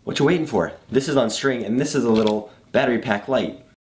What you waiting for? This is on string and this is a little battery pack light.